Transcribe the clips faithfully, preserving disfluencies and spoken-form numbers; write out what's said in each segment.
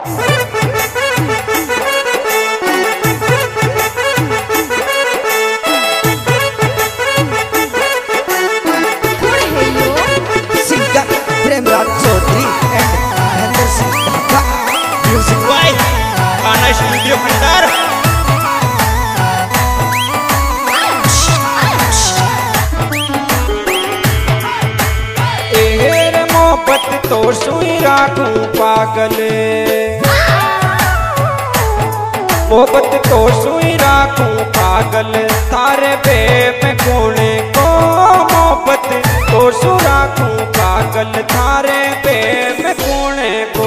Studio भंडार। एर मोहब्बत तो सुई राखूं पागल, मोहब्बत तो सुई राखूं पागल, थारे बे में कोने को मोहब्बत तो सु राखूं पागल, थारे बे में कोने को।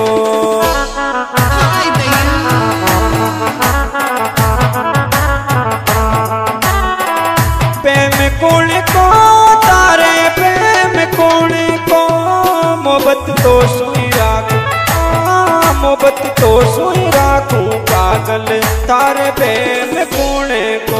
प्रेम कोने को तारे प्रेम कोने को मोहब्बत तो सुई राखूं, मोहब्बत तो सुई राखूं पागल, तारे प्रेम कोने को।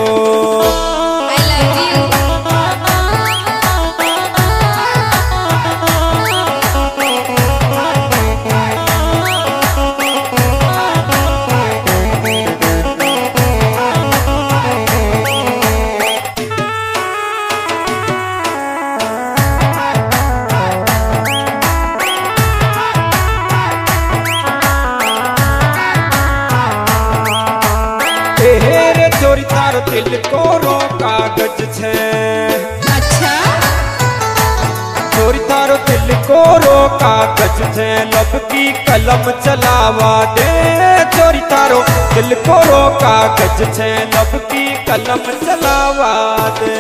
चोरी तारो दिल को रो कागज छे, अच्छा चोरी तारो दिल को रो कागज छे, लब की कलम चलावा दे, चोरी तारो दिल को रो कागज छे, लब की कलम चलावा दे।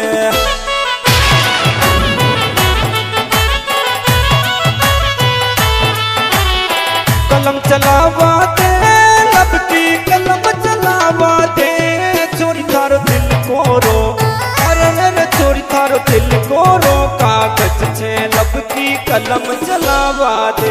कलम चलावा दे, लब की कलम चलावा दे, चोरी थारो दिल को रो, अरे अरे चोरी थारो दिल को रो कागज छे, लब की कलम चलावा दे।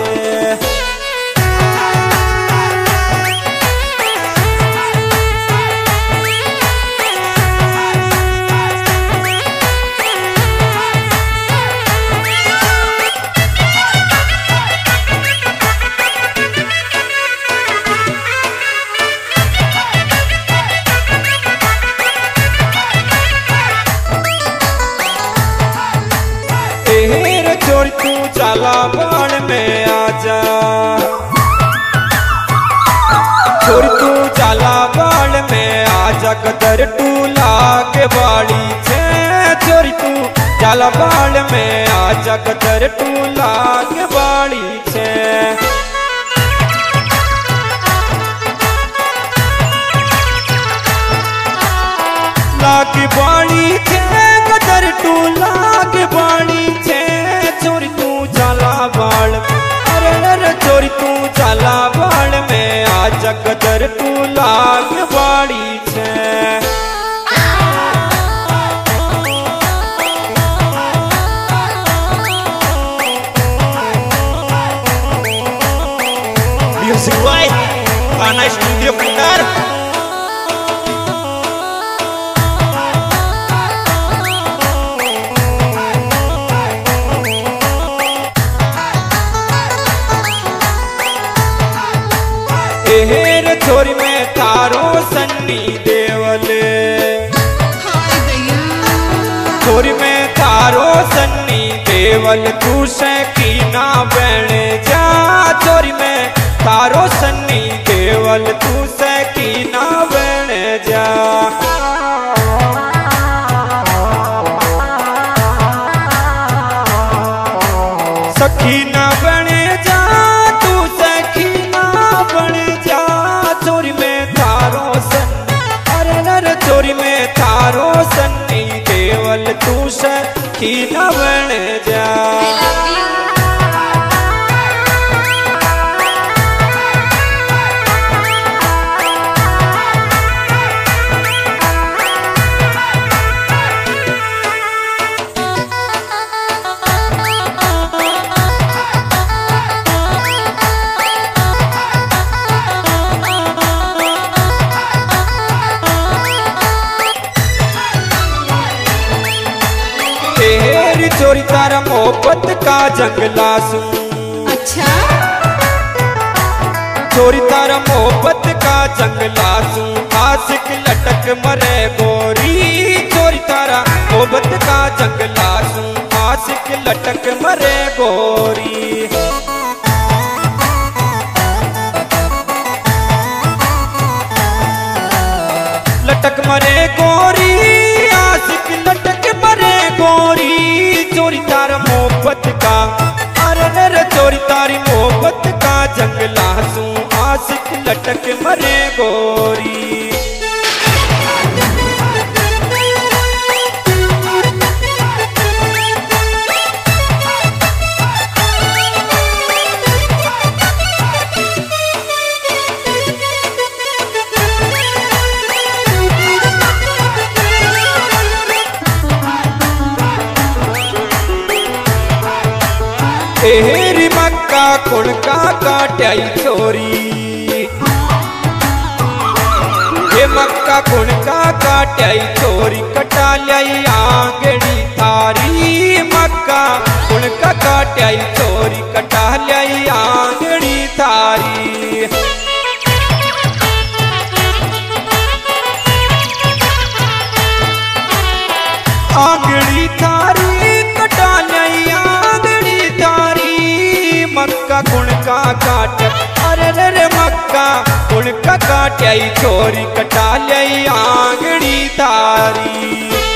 चोरी तू चाला बाण में आजा, चोरी तू चाला बाण में आजा, कदर तू लागे बाड़ी छे, चोरी तू चाला बाण में आजा, कदर तू लागे बाड़ी छे। लागे बाड़ी छे, कदर तू लागे बाड़ी छे, चोरी तू चाला बाण, अरे अरे चोरी तू चाला बाण में आजा, कदर तू लाग बाड़ी छे। म्यूजिक बाय गाना स्टूडियो भंडार। हेर छोरी में तारो सन्नी देवल, छोरी में तारो सन्नी देवल, तू से की ना बन जा, छोरी में तारो सन्नी देवल, तू से की ना बन जा। सखी ना बने जा, तू सखी ना बने जा, चोरी में तारो सन्नी, अरे नर चोरी में तारो सन्नी देवल, तू सखी ना बने जा। तेरी चोरी तारा मोहब्बत का जंगला सुन, अच्छा चोरी तारा मोहब्बत का जंगला सू आशिक लटक मरे गोरी। चोरी तारा मोहब्बत का जंगला सू आशिक लटक मरे गोरी। लटक मरे गोरी आशिक लटक मरे गोरी। चोरी तारा मोहब्बत का अरे नर चोरी तारी मोहब्बत का जंगला सू आशिक लटक मरे गोरी। तेरी मक्का कुणका काटाई चोरी। ये मक्का कुणका काटाई चोरी कटा लाई आंगड़ी थारी। मक्का कुणका काटाई चोरी कटा लाई आंगड़ी थारी। आंगड़ी थारी कटा लाई आंगड़ी थारी। मक्का कुणका काट अरे रे मक्का कुणका काटाई चोरी कटा लाई आंगड़ी थारी।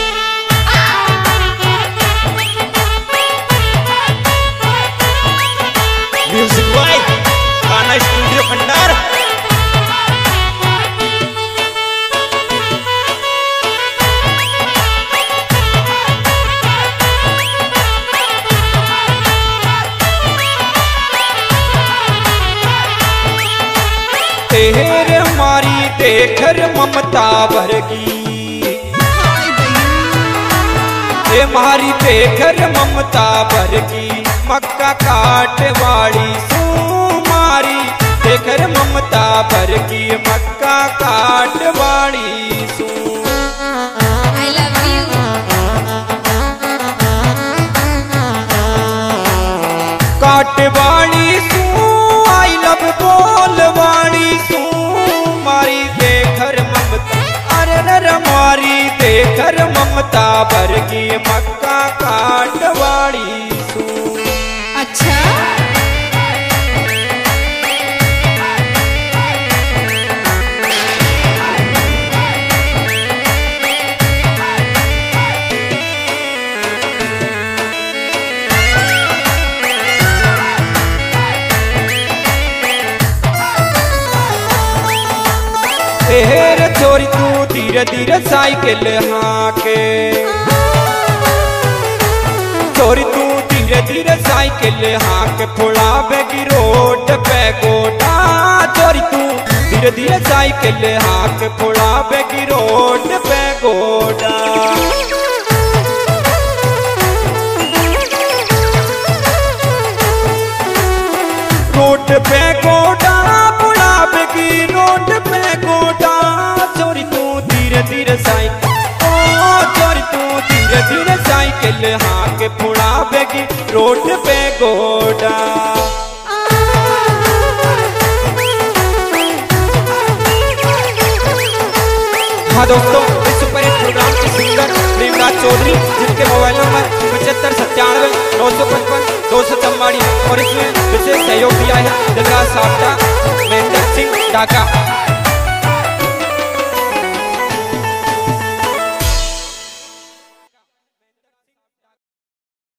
म्यूजिक बॉय गाना स्टूडियो भंडार। तेरे मारी देखर ममता भरगी। ये मारी देखर ममता भरगी मक्का काट वाली सू मारी। देखर ममता भरगी मक्का काट वाली सू। I love you. काट वाली सू आई लव बोल वाली सू मारी। देखर ममता अरे नर मारी देखर ममता भरगी मक्का काट वाली सू। अच्छा हेर चोरी तू धीरे धीरे साइकिल हाके। चोरी तू धीरे धीरे साइकिल हाके फुड़ावेगी रोड पे गोटा। चोरी तू धीरे धीरे साइकिल हाके फुड़ावेगी रोड पे गोटा। रोड पे गोटा फुड़ावेगी रोड पे गोटा। चोरी तू धीरे धीरे साइकिल ओ चोरी तू धीरे धीरे साइकिल हाके फुड़ावेगी रोड पे गोटा। हाँ दोस्तों, इस सुपर हिट प्रोग्राम के सिंगर प्रेमराज चौधरी, जिनके मोबाइल नंबर पचहत्तर सत्तानवे नौ सौ पचपन दो सौ चौवालीस और इसमें विशेष सहयोग दिया है दिलराज साफ्ता, महेंद्र सिंह ढाका।